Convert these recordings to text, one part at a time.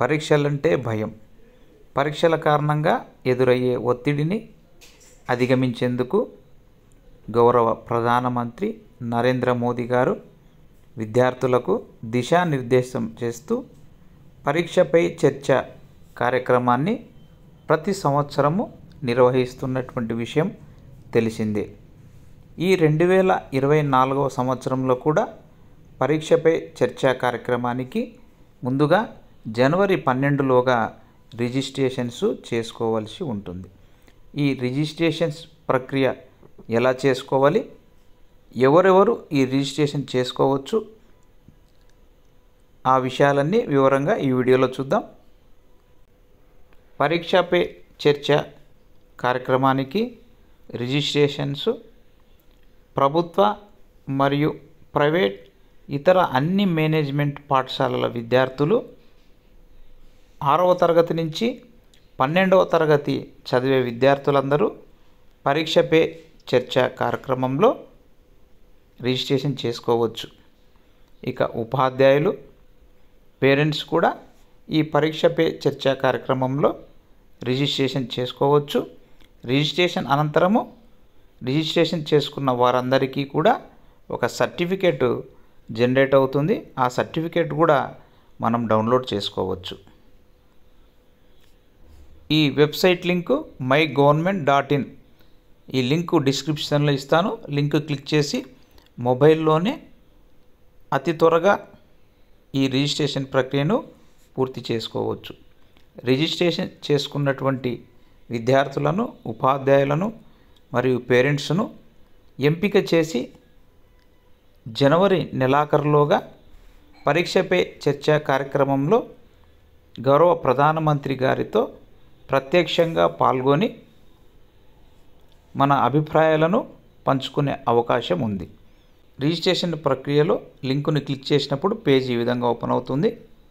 పరీక్షలంటే భయం. పరీక్షల కారణంగా ఎదురయ్యే ఒత్తిడిని అధిగమించేందుకు గౌరవ ప్రధానమంత్రి నరేంద్ర మోదీ గారు విద్యార్థులకు దిశానిర్దేశం చేస్తూ పరీక్షపై చర్చ కార్యక్రమాన్ని ప్రతి సంవత్సరము నిర్వహిస్తున్నటువంటి విషయం తెలిసిందే. ఈ 2024వ సంవత్సరంలో కూడా పరీక్షపై చర్చా కార్యక్రమానికి ముందుగా జనవరి 12లోగా రిజిస్ట్రేషన్స్ చేసుకోవాల్సి ఉంటుంది. ఈ రిజిస్ట్రేషన్స్ ప్రక్రియ ఎలా చేసుకోవాలి, ఎవరెవరు ఈ రిజిస్ట్రేషన్ చేసుకోవచ్చు, ఆ విషయాలన్నీ వివరంగా ఈ వీడియోలో చూద్దాం. పరీక్షపై చర్చ కార్యక్రమానికి రిజిస్ట్రేషన్స్ ప్రభుత్వ మరియు ప్రైవేట్ ఇతర అన్ని మేనేజ్మెంట్ పాఠశాలల విద్యార్థులు 6వ తరగతి నుంచి 12వ తరగతి చదివే విద్యార్థులందరూ పరీక్షపై చర్చ కార్యక్రమంలో రిజిస్ట్రేషన్ చేసుకోవచ్చు. ఇక ఉపాధ్యాయులు, పేరెంట్స్ కూడా ఈ పరీక్షపై చర్చ కార్యక్రమంలో రిజిస్ట్రేషన్ చేసుకోవచ్చు. రిజిస్ట్రేషన్ అనంతరము రిజిస్ట్రేషన్ చేసుకున్న వారందరికీ కూడా ఒక సర్టిఫికేట్ జనరేట్ అవుతుంది. ఆ సర్టిఫికేట్ కూడా మనం డౌన్లోడ్ చేసుకోవచ్చు. ఈ వెబ్సైట్ లింకు mygovernment.in, ఈ లింకు డిస్క్రిప్షన్లో ఇస్తాను. లింక్ క్లిక్ చేసి మొబైల్లోనే అతి త్వరగా ఈ రిజిస్ట్రేషన్ ప్రక్రియను పూర్తి చేసుకోవచ్చు. రిజిస్ట్రేషన్ చేసుకున్నటువంటి విద్యార్థులను, ఉపాధ్యాయులను మరియు పేరెంట్స్ను ఎంపిక చేసి జనవరి నెలాఖరులోగా పరీక్షపై చర్చా కార్యక్రమంలో గౌరవ ప్రధానమంత్రి గారితో ప్రత్యక్షంగా పాల్గొని మన అభిప్రాయాలను పంచుకునే అవకాశం ఉంది. రిజిస్ట్రేషన్ ప్రక్రియలో లింకుని క్లిక్ చేసినప్పుడు పేజ్ ఈ విధంగా ఓపెన్ అవుతుంది.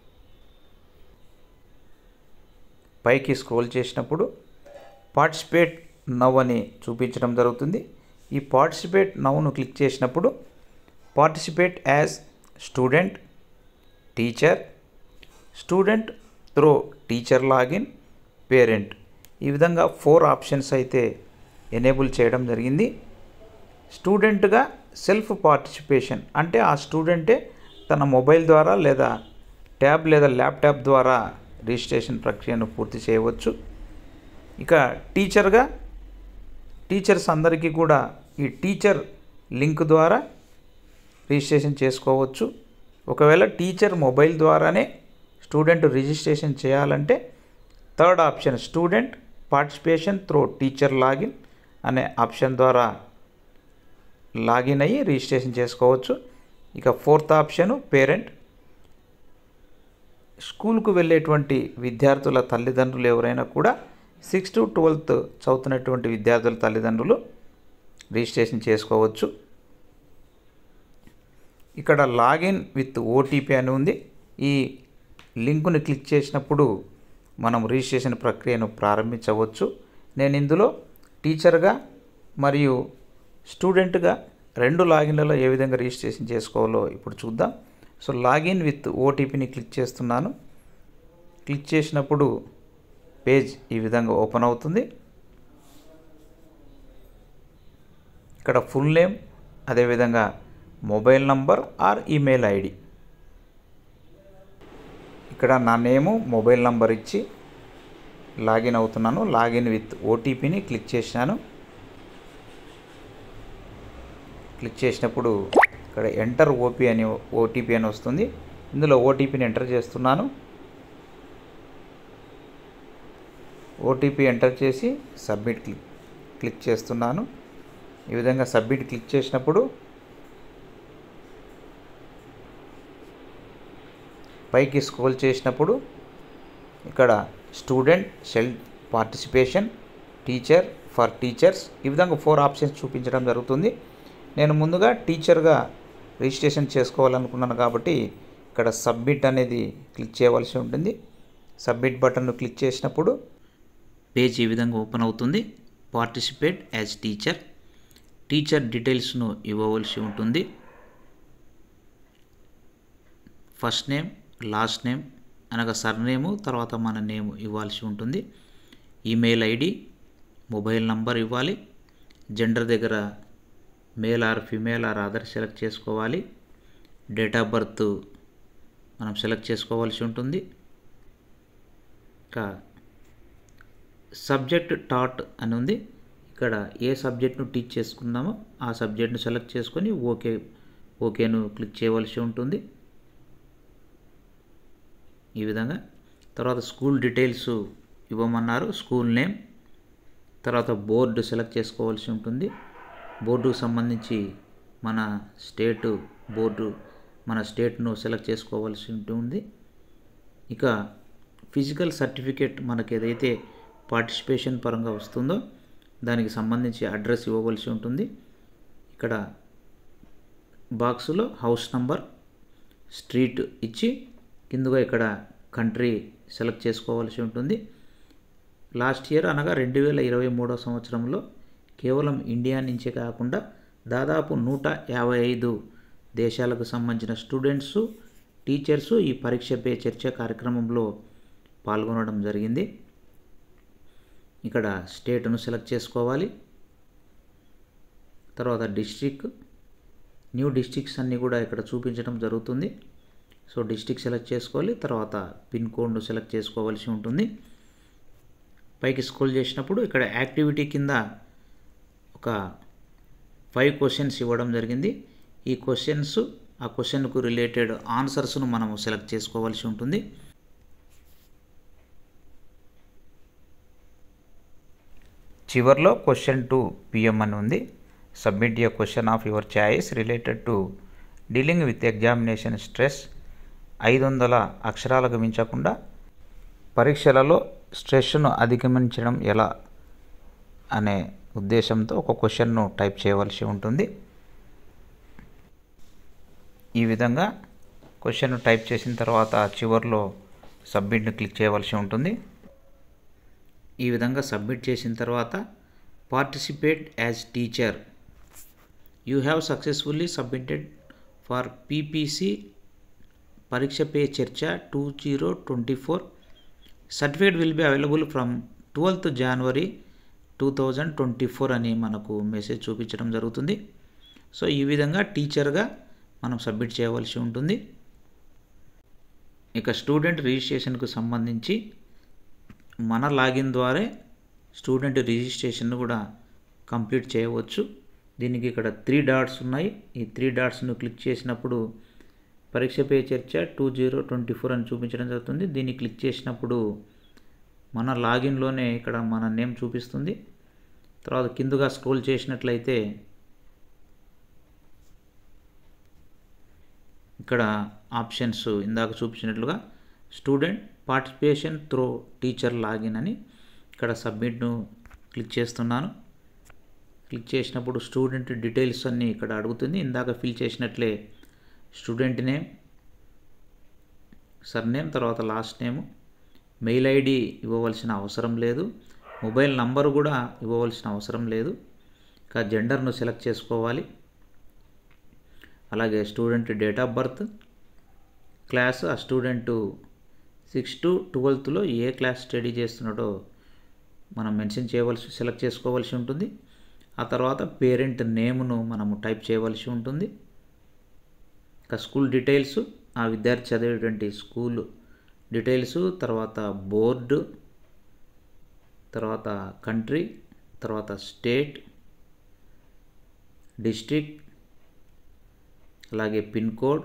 పైకి స్క్రోల్ చేసినప్పుడు పార్టిసిపేట్ నౌ అని చూపించడం జరుగుతుంది. ఈ పార్టిసిపేట్ నౌను క్లిక్ చేసినప్పుడు participate as student, teacher, student through teacher login, parent, ఈ విధంగా 4 ఆప్షన్స్ అయితే ఎనేబుల్ చేయడం జరిగింది. స్టూడెంట్గా సెల్ఫ్ పార్టిసిపేషన్ అంటే ఆ స్టూడెంటే తన మొబైల్ ద్వారా లేదా ట్యాబ్ లేదా ల్యాప్టాప్ ద్వారా రిజిస్ట్రేషన్ ప్రక్రియను పూర్తి చేయవచ్చు. ఇక టీచర్గా టీచర్స్ అందరికీ కూడా ఈ టీచర్ లింక్ ద్వారా రిజిస్ట్రేషన్ చేసుకోవచ్చు. ఒకవేళ టీచర్ మొబైల్ ద్వారానే స్టూడెంట్ రిజిస్ట్రేషన్ చేయాలంటే 3rd option student participation through teacher login అనే ఆప్షన్ ద్వారా లాగిన్ అయ్యి రిజిస్ట్రేషన్ చేసుకోవచ్చు. ఇక 4th ఆప్షను పేరెంట్, స్కూల్కు వెళ్ళేటువంటి విద్యార్థుల తల్లిదండ్రులు ఎవరైనా కూడా 6th to 12th చదువుతున్నటువంటి విద్యార్థుల తల్లిదండ్రులు రిజిస్ట్రేషన్ చేసుకోవచ్చు. ఇక్కడ లాగిన్ విత్ ఓటీపీ అని ఉంది. ఈ లింకుని క్లిక్ చేసినప్పుడు మనం రిజిస్ట్రేషన్ ప్రక్రియను ప్రారంభించవచ్చు. నేను ఇందులో టీచర్గా మరియు స్టూడెంట్గా 2 లాగిన్లలో ఏ విధంగా రిజిస్ట్రేషన్ చేసుకోవాలో ఇప్పుడు చూద్దాం. సో లాగిన్ విత్ ఓటీపీని క్లిక్ చేస్తున్నాను. క్లిక్ చేసినప్పుడు పేజ్ ఈ విధంగా ఓపెన్ అవుతుంది. ఇక్కడ ఫుల్ నేమ్, అదేవిధంగా mobile number or email ID, ఇక్కడ నా నేము మొబైల్ నంబర్ ఇచ్చి లాగిన్ అవుతున్నాను. లాగిన్ విత్ ఓటీపీని క్లిక్ చేసినాను. క్లిక్ చేసినప్పుడు ఇక్కడ ఎంటర్ ఓటీపీ అని వస్తుంది. ఇందులో ఓటీపీని ఎంటర్ చేస్తున్నాను. ఓటీపీ ఎంటర్ చేసి సబ్మిట్ క్లిక్ చేస్తున్నాను. ఈ విధంగా సబ్మిట్ క్లిక్ చేసినప్పుడు పైకి స్క్రోల్ చేసినప్పుడు ఇక్కడ student, self participation, teacher, for teachers, ఈ విధంగా 4 ఆప్షన్స్ చూపించడం జరుగుతుంది. నేను ముందుగా టీచర్గా రిజిస్ట్రేషన్ చేసుకోవాలనుకున్నాను కాబట్టి ఇక్కడ సబ్మిట్ అనేది క్లిక్ చేయవలసి ఉంటుంది. సబ్మిట్ బటన్ను క్లిక్ చేసినప్పుడు పేజ్ ఈ విధంగా ఓపెన్ అవుతుంది. పార్టిసిపేట్ యాజ్ టీచర్, టీచర్ డీటెయిల్స్ను ఇవ్వవలసి ఉంటుంది. ఫస్ట్ నేమ్, లాస్ట్ నేమ్, అనగా సర్నేము తర్వాత మన నేము ఇవ్వాల్సి ఉంటుంది. ఈమెయిల్ ఐడి, మొబైల్ నంబర్ ఇవ్వాలి. జెండర్ దగ్గర male or female or other select చేసుకోవాలి. డేట్ ఆఫ్ బర్త్ మనం సెలెక్ట్ చేసుకోవాల్సి ఉంటుంది. ఇంకా సబ్జెక్ట్ టాట్ అని ఉంది. ఇక్కడ ఏ సబ్జెక్ట్ను టీచ్ చేసుకున్నామో ఆ సబ్జెక్ట్ను సెలెక్ట్ చేసుకొని ఓకేను క్లిక్ చేయవలసి ఉంటుంది. ఈ విధంగా తర్వాత స్కూల్ డీటెయిల్స్ ఇవ్వమన్నారు. స్కూల్ నేమ్, తర్వాత బోర్డు సెలెక్ట్ చేసుకోవాల్సి ఉంటుంది. బోర్డుకు సంబంధించి మన స్టేట్ను సెలెక్ట్ చేసుకోవాల్సి ఉంటుంది. ఇక ఫిజికల్ సర్టిఫికేట్ మనకి ఏదైతే పార్టిసిపేషన్ పరంగా వస్తుందో దానికి సంబంధించి అడ్రస్ ఇవ్వవలసి ఉంటుంది. ఇక్కడ బాక్సులో హౌస్ నంబర్, స్ట్రీట్ ఇచ్చి కిందగా ఇక్కడ కంట్రీ సెలెక్ట్ చేసుకోవాల్సి ఉంటుంది. లాస్ట్ ఇయర్ అనగా 2023 సంవత్సరంలో కేవలం ఇండియా నుంచే కాకుండా దాదాపు 155 దేశాలకు సంబంధించిన స్టూడెంట్స్, టీచర్సు ఈ పరీక్ష పే చర్చ కార్యక్రమంలో పాల్గొనడం జరిగింది. ఇక్కడ స్టేట్ను సెలెక్ట్ చేసుకోవాలి. తర్వాత డిస్ట్రిక్ట్, న్యూ డిస్ట్రిక్ట్స్ అన్నీ కూడా ఇక్కడ చూపించడం జరుగుతుంది. సో డిస్ట్రిక్ట్ సెలెక్ట్ చేసుకోవాలి. తర్వాత పిన్ కోడ్ను సెలెక్ట్ చేసుకోవాల్సి ఉంటుంది. పైకి స్క్రోల్ చేసినప్పుడు ఇక్కడ యాక్టివిటీ కింద ఒక 5 క్వశ్చన్స్ ఇవ్వడం జరిగింది. ఈ క్వశ్చన్స్ ఆ క్వశ్చన్కు రిలేటెడ్ ఆన్సర్స్ను మనము సెలెక్ట్ చేసుకోవాల్సి ఉంటుంది. చివర్లో క్వశ్చన్ 2 PM అని ఉంది. Submit a question of your choice related to dealing with examination stress. 500 అక్షరాలకు మించకుండా పరీక్షలలో స్ట్రెస్ను అధిగమించడం ఎలా అనే ఉద్దేశంతో ఒక క్వశ్చన్ను టైప్ చేయవలసి ఉంటుంది. ఈ విధంగా క్వశ్చన్ను టైప్ చేసిన తర్వాత చివర్లో సబ్మిట్ను క్లిక్ చేయవలసి ఉంటుంది. ఈ విధంగా సబ్మిట్ చేసిన తర్వాత participate as teacher, you have successfully submitted for PPC Pariksha Pe Charcha 2024. Certificate will be available from 12th January 2024 అని మనకు మెసేజ్ చూపించడం జరుగుతుంది. సో ఈ విధంగా టీచర్గా మనం సబ్మిట్ చేయవలసి ఉంటుంది. ఇక స్టూడెంట్ రిజిస్ట్రేషన్కు సంబంధించి మన లాగిన్ ద్వారా స్టూడెంట్ రిజిస్ట్రేషన్ కూడా కంప్లీట్ చేయవచ్చు. దీనికి ఇక్కడ 3 డాట్స్ ఉన్నాయి. ఈ 3 డాట్స్ను క్లిక్ చేసినప్పుడు పరీక్ష పే చర్చ 2024 అని చూపించడం జరుగుతుంది. దీన్ని క్లిక్ చేసినప్పుడు మన లాగిన్లోనే ఇక్కడ మన నేమ్ చూపిస్తుంది. తర్వాత కిందగా స్క్రోల్ చేసినట్లయితే ఇక్కడ ఆప్షన్స్ ఇందాక చూపించినట్లుగా student participation through teacher login అని ఇక్కడ సబ్మిట్ను క్లిక్ చేస్తున్నాను. క్లిక్ చేసినప్పుడు స్టూడెంట్ డీటెయిల్స్ అన్నీ ఇక్కడ అడుగుతుంది. ఇందాక ఫిల్ చేసినట్లే స్టూడెంట్ నేమ్, సర్నేమ్, తర్వాత లాస్ట్ నేము, మెయిల్ ఐడి ఇవ్వవలసిన అవసరం లేదు, మొబైల్ నంబర్ కూడా ఇవ్వవలసిన అవసరం లేదు. ఇంకా జెండర్ను సెలెక్ట్ చేసుకోవాలి. అలాగే student date of birth, class, ఆ స్టూడెంట్ 6th to 12th ఏ క్లాస్ స్టడీ చేస్తున్నాడో మనం సెలెక్ట్ చేసుకోవాల్సి ఉంటుంది. ఆ తర్వాత పేరెంట్ నేమ్ను మనము టైప్ చేయవలసి ఉంటుంది. ఇంకా స్కూల్ డీటెయిల్స్, ఆ విద్యార్థి చదివేటువంటి స్కూల్ డీటెయిల్స్, తర్వాత బోర్డు, తర్వాత కంట్రీ, తర్వాత స్టేట్, డిస్ట్రిక్ట్, అలాగే పిన్ కోడ్.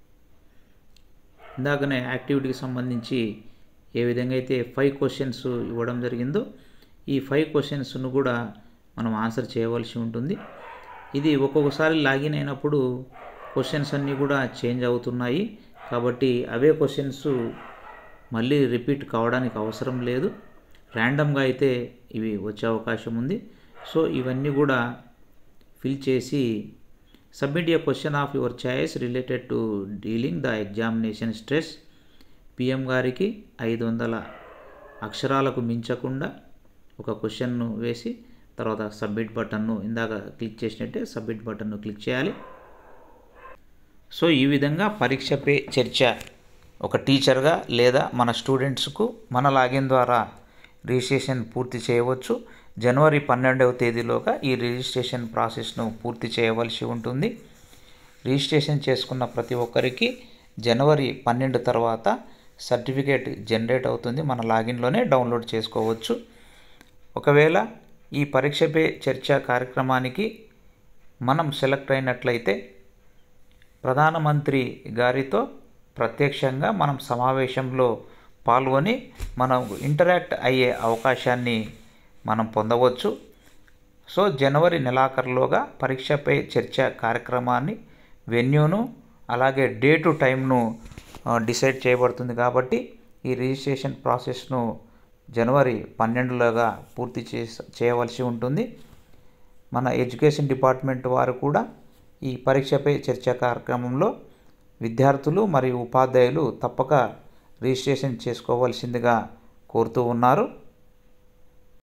ఇందాకనే యాక్టివిటీకి సంబంధించి ఏ విధంగా అయితే 5 క్వశ్చన్స్ ఇవ్వడం జరిగిందో ఈ 5 క్వశ్చన్స్ను కూడా మనం ఆన్సర్ చేయవలసి ఉంటుంది. ఇది ఒక్కొక్కసారి లాగిన్ అయినప్పుడు క్వశ్చన్స్ అన్నీ కూడా చేంజ్ అవుతున్నాయి. కాబట్టి అవే క్వశ్చన్స్ మళ్ళీ రిపీట్ కావడానికి అవసరం లేదు. ర్యాండమ్గా అయితే ఇవి వచ్చే అవకాశం ఉంది. సో ఇవన్నీ కూడా ఫిల్ చేసి submit a question of your choice related to dealing the examination stress. PM గారికి 500 అక్షరాలకు మించకుండా ఒక క్వశ్చన్ను వేసి తర్వాత సబ్మిట్ బటన్ను ఇందాక క్లిక్ చేసినట్టే సబ్మిట్ బటన్ను క్లిక్ చేయాలి. సో ఈ విధంగా పరీక్ష పే చర్చ ఒక టీచర్గా లేదా మన స్టూడెంట్స్కు మన లాగిన్ ద్వారా రిజిస్ట్రేషన్ పూర్తి చేయవచ్చు. జనవరి 12వ తేదీలోగా ఈ రిజిస్ట్రేషన్ ప్రాసెస్ను పూర్తి చేయవలసి ఉంటుంది. రిజిస్ట్రేషన్ చేసుకున్న ప్రతి ఒక్కరికి జనవరి 12 తర్వాత సర్టిఫికేట్ జనరేట్ అవుతుంది. మన లాగిన్లోనే డౌన్లోడ్ చేసుకోవచ్చు. ఒకవేళ ఈ పరీక్ష పే చర్చ కార్యక్రమానికి మనం సెలెక్ట్ అయినట్లయితే ప్రధానమంత్రి గారితో ప్రత్యక్షంగా మనం సమావేశంలో పాల్గొని మనం ఇంటరాక్ట్ అయ్యే అవకాశాన్ని మనం పొందవచ్చు. సో జనవరి నెలాఖరులోగా పరీక్షపై చర్చ కార్యక్రమాన్ని వెన్యూను అలాగే డేటు టైంను డిసైడ్ చేయబడుతుంది. కాబట్టి ఈ రిజిస్ట్రేషన్ ప్రాసెస్ను జనవరి 12లోగా పూర్తి చేయవలసి ఉంటుంది. మన ఎడ్యుకేషన్ డిపార్ట్మెంట్ వారు కూడా ఈ పరీక్షపై చర్చ కార్యక్రమంలో విద్యార్థులు మరియు ఉపాధ్యాయులు తప్పక రిజిస్ట్రేషన్ చేసుకోవాల్సిందిగా కోరుతూ ఉన్నారు.